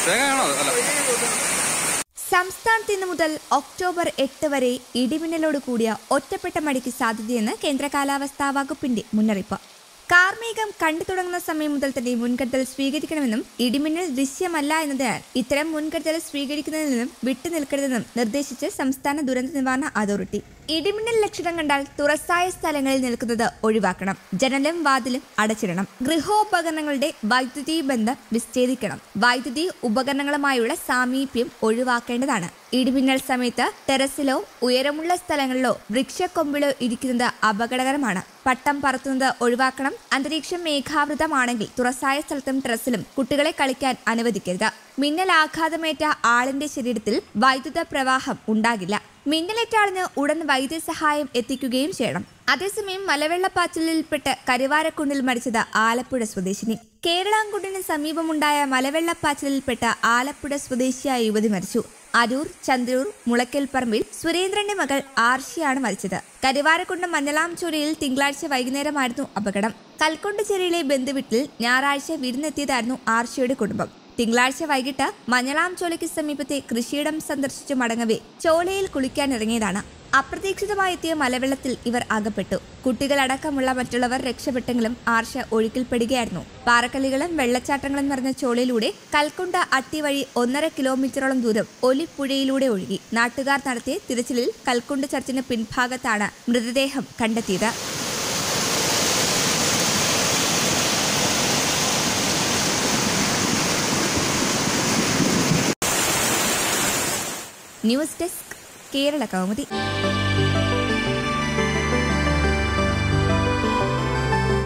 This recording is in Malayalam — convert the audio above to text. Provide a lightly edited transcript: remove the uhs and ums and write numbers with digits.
സംസ്ഥാനത്ത് ഇന്ന് മുതൽ ഒക്ടോബർ 8 വരെ ഇടിമിന്നലോട് കൂടിയ ഒറ്റപ്പെട്ട മഴയ്ക്ക് സാധ്യതയെന്ന് കേന്ദ്ര കാലാവസ്ഥാ വകുപ്പിന്റെ മുന്നറിയിപ്പ്. കാർമേഘം കണ്ടു തുടങ്ങുന്ന സമയം മുതൽ തന്നെ മുൻകരുതൽ സ്വീകരിക്കണമെന്നും ഇടിമിന്നൽ ദൃശ്യമല്ല എന്നതിനാൽ ഇത്തരം മുൻകരുതൽ സ്വീകരിക്കുന്നതിൽ നിന്നും വിട്ടുനിൽക്കരുതെന്നും നിർദ്ദേശിച്ച് സംസ്ഥാന ദുരന്ത നിവാരണ അതോറിറ്റി. ഇടിമിന്നൽ ലക്ഷണം കണ്ടാൽ തുറസായ സ്ഥലങ്ങളിൽ നിൽക്കുന്നത് ഒഴിവാക്കണം. ജനലും വാതിലും അടച്ചിടണം. ഗൃഹോപകരണങ്ങളുടെ വൈദ്യുതി ബന്ധം വിച്ഛേദിക്കണം. വൈദ്യുതി ഉപകരണങ്ങളുമായുള്ള സാമീപ്യം ഒഴിവാക്കേണ്ടതാണ്. ഇടിമിന്നൽ സമയത്ത് ടെറസിലോ ഉയരമുള്ള സ്ഥലങ്ങളിലോ വൃക്ഷക്കൊമ്പിലോ ഇരിക്കുന്നത് അപകടകരമാണ്. പട്ടം പറത്തുന്നത് ഒഴിവാക്കണം. അന്തരീക്ഷം മേഘാവൃതമാണെങ്കിൽ തുറസായ സ്ഥലത്തും ടെറസിലും കുട്ടികളെ കളിക്കാൻ അനുവദിക്കരുത്. മിന്നലാഘാതമേറ്റ ആളിന്റെ ശരീരത്തിൽ വൈദ്യുത പ്രവാഹം ഉണ്ടാകില്ല. മിന്നലേറ്റ ആളിന് ഉടൻ വൈദ്യസഹായം എത്തിക്കുകയും ചെയ്യണം. അതേസമയം മലവെള്ളപ്പാച്ചിലിൽപ്പെട്ട് കരുവാരക്കുണ്ടിൽ മരിച്ചത് ആലപ്പുഴ സ്വദേശിനി. കേരളാംകുണ്ടിന് സമീപമുണ്ടായ മലവെള്ളപ്പാച്ചിലിൽപ്പെട്ട ആലപ്പുഴ സ്വദേശിയായ യുവതി മരിച്ചു. അരൂർ ചന്ദ്രൂർ മുളയ്ക്കൽപ്പറമ്പിൽ സുരേന്ദ്രന്റെ മകൾ ആർഷിയാണ് മരിച്ചത്. കരുവാരക്കുണ്ട് മഞ്ഞളാംചോലയിൽ തിങ്കളാഴ്ച വൈകുന്നേരമായിരുന്നു അപകടം. കൽക്കൊണ്ടുചേരിയിലെ ബന്ധുവീട്ടിൽ ഞായറാഴ്ച വിരുന്നെത്തിയതായിരുന്നു ആർഷിയുടെ കുടുംബം. തിങ്കളാഴ്ച വൈകിട്ട് മഞ്ഞളാംചോലയ്ക്ക് സമീപത്തെ കൃഷിയിടം സന്ദർശിച്ചു മടങ്ങവേ ചോലയിൽ കുളിക്കാനിറങ്ങിയതാണ്. അപ്രതീക്ഷിതമായി എത്തിയ മലവെള്ളത്തിൽ ഇവർ അകപ്പെട്ടു. കുട്ടികളടക്കമുള്ള മറ്റുള്ളവർ രക്ഷപ്പെട്ടെങ്കിലും ആർഷ ഒഴുക്കിൽപ്പെടുകയായിരുന്നു. പാറക്കല്ലുകളും വെള്ളച്ചാട്ടങ്ങളും നിറഞ്ഞ ചോലയിലൂടെ കൽക്കുണ്ട അട്ടി വഴി 1.5 കിലോമീറ്ററോളം ദൂരം ഒലിപ്പുഴയിലൂടെ ഒഴുകി. നാട്ടുകാർ നടത്തിയ തിരച്ചിലിൽ കൽക്കുണ്ട് ചർച്ചിന് പിൻഭാഗത്താണ് മൃതദേഹം കണ്ടെത്തിയത്. News desk Kerala Kaumudi.